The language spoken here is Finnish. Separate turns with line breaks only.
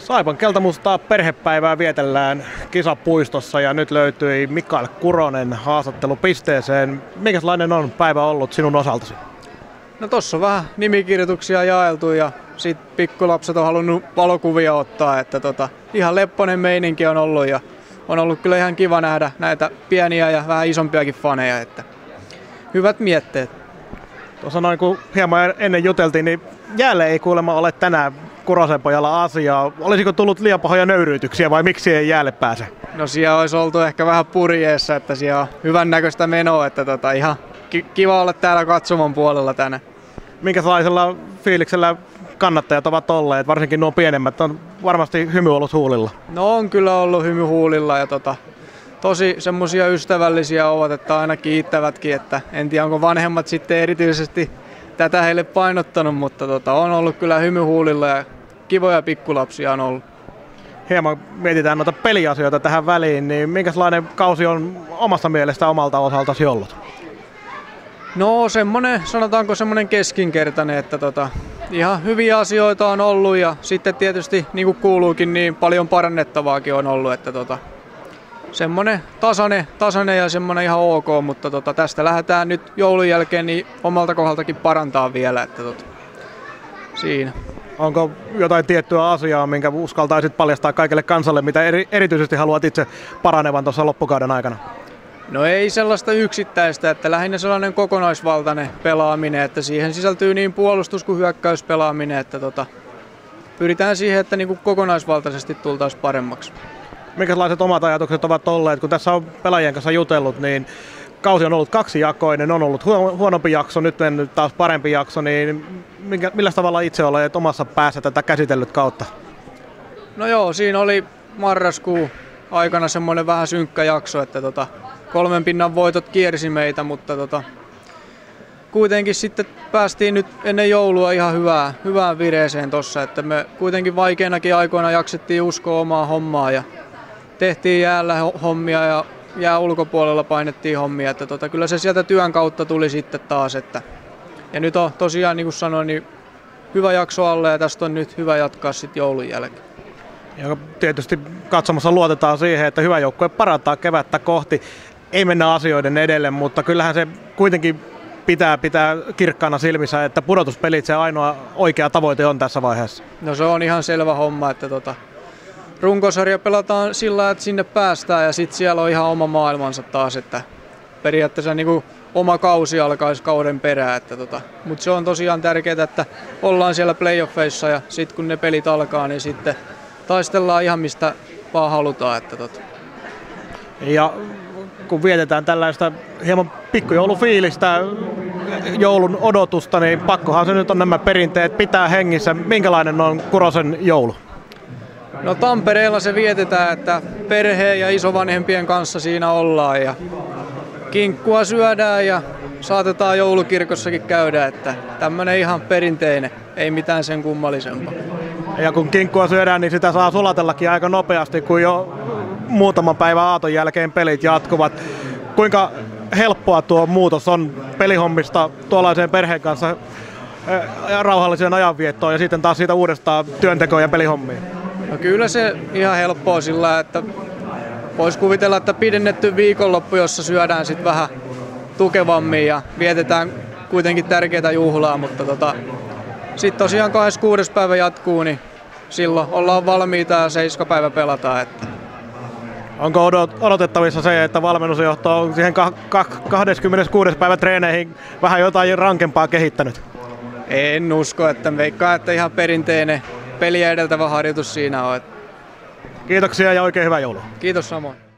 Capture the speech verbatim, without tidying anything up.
Saipan keltamustaa perhepäivää vietellään kisapuistossa ja nyt löytyi Mikael Kuronen haastattelupisteeseen. Minkälainen on päivä ollut sinun osaltasi?
No tossa on vähän nimikirjoituksia jaeltu ja sit pikkulapset on halunnut valokuvia ottaa, että tota, ihan lepponen meininki on ollut ja on ollut kyllä ihan kiva nähdä näitä pieniä ja vähän isompiakin faneja, että hyvät mietteet.
Tuossa noin kun hieman ennen juteltiin, niin jäälle ei kuulemma ole tänään Kurosen pojalla asiaa. Olisiko tullut liian pahoja nöyryytyksiä vai miksi ei jäälle pääse?
No siellä olisi oltu ehkä vähän purjeessa, että siellä on hyvän näköistä menoa, että tota, ihan ki- kiva olla täällä katsomon puolella tänään.
Minkälaisella fiiliksellä kannattajat ovat olleet, varsinkin nuo pienemmät, on varmasti hymy ollut huulilla?
No on kyllä ollut hymy huulilla ja tota, tosi semmoisia ystävällisiä ovat, että aina kiittävätkin, että en tiedä onko vanhemmat sitten erityisesti tätä heille painottanut, mutta tota, on ollut kyllä hymy huulilla ja kivoja pikkulapsia on ollut.
Hieman mietitään noita peliasioita tähän väliin, niin minkälainen kausi on omasta mielestä omalta osaltasi ollut?
No semmonen, sanotaanko semmonen keskinkertainen, että tota, ihan hyviä asioita on ollut ja sitten tietysti niin kuin kuuluukin niin paljon parannettavaakin on ollut, että tota, semmonen tasainen, tasainen ja semmonen ihan ok, mutta tota, tästä lähdetään nyt joulun jälkeen niin omalta kohdaltakin parantaa vielä, että tota, siinä.
Onko jotain tiettyä asiaa, minkä uskaltaisit paljastaa kaikille kansalle, mitä eri, erityisesti haluat itse paranevan tuossa loppukauden aikana?
No ei sellaista yksittäistä, että lähinnä sellainen kokonaisvaltainen pelaaminen, että siihen sisältyy niin puolustus- kuin hyökkäyspelaaminen, että tota, pyritään siihen, että niinku kokonaisvaltaisesti tultaisiin paremmaksi.
Minkälaiset omat ajatukset ovat olleet, kun tässä on pelaajien kanssa jutellut, niin kausi on ollut kaksijakoinen, on ollut huonompi jakso, nyt mennyt taas parempi jakso, niin minkä, millä tavalla itse olet omassa päässä tätä käsitellyt kautta?
No joo, siinä oli marraskuun aikana semmoinen vähän synkkä jakso, että tota, kolmen pinnan voitot kiersi meitä, mutta tota, kuitenkin sitten päästiin nyt ennen joulua ihan hyvää, hyvään vireeseen tossa, että me kuitenkin vaikeinakin aikoina jaksettiin uskoa omaa hommaa ja tehtiin jäällä hommia ja jää ulkopuolella painettiin hommia, että tota, kyllä se sieltä työn kautta tuli sitten taas, että ja nyt on tosiaan niin kuin sanoin, niin hyvä jakso alle ja tästä on nyt hyvä jatkaa sitten joulun jälkeen.
Ja tietysti katsomassa luotetaan siihen, että hyvä joukkue parantaa kevättä kohti. Ei mennä asioiden edelle, mutta kyllähän se kuitenkin pitää pitää kirkkaana silmissä, että pudotuspelit se ainoa oikea tavoite on tässä vaiheessa.
No se on ihan selvä homma, että tota, runkosarja pelataan sillä, että sinne päästään ja sitten siellä on ihan oma maailmansa taas, että periaatteessa niin kuin oma kausi alkaisi kauden perään, että tota, mutta se on tosiaan tärkeää, että ollaan siellä playoffeissa ja sitten kun ne pelit alkaa, niin sitten taistellaan ihan mistä vaan halutaan. Että tota.
Ja kun vietetään tällaista hieman pikkujoulufiilistä, joulun odotusta, niin pakkohan se nyt on nämä perinteet pitää hengissä. Minkälainen on Kurosen joulu?
No Tampereella se vietetään, että perheen ja isovanhempien kanssa siinä ollaan ja kinkkua syödään ja saatetaan joulukirkossakin käydä, että tämmönen ihan perinteinen, ei mitään sen kummallisempaa.
Ja kun kinkkua syödään, niin sitä saa sulatellakin aika nopeasti, kun jo muutaman päivän aaton jälkeen pelit jatkuvat. Kuinka helppoa tuo muutos on pelihommista tuollaiseen perheen kanssa rauhalliseen ajanviettoon ja sitten taas siitä uudestaan työntekoon ja pelihommiin?
No kyllä se ihan helppoa sillä, että voisi kuvitella, että pidennetty viikonloppu, jossa syödään sitten vähän tukevammin ja vietetään kuitenkin tärkeää juhlaa, mutta tota, sitten tosiaan kahdeskymmeneskuudes päivä jatkuu, niin silloin ollaan valmiita ja seiska päivä pelataan. Että.
Onko odotettavissa se, että valmennusjohto on siihen kahdeskymmeneskuudes päivä treeneihin vähän jotain rankempaa kehittänyt?
En usko, että veikkaan, että ihan perinteinen peliä edeltävä harjoitus siinä on.
Kiitoksia ja oikein hyvää joulua.
Kiitos samoin.